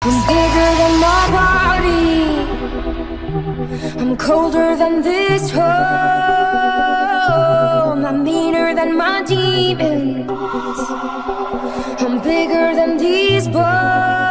I'm bigger than my body, I'm colder than this home, I'm meaner than my demons, I'm bigger than these bones.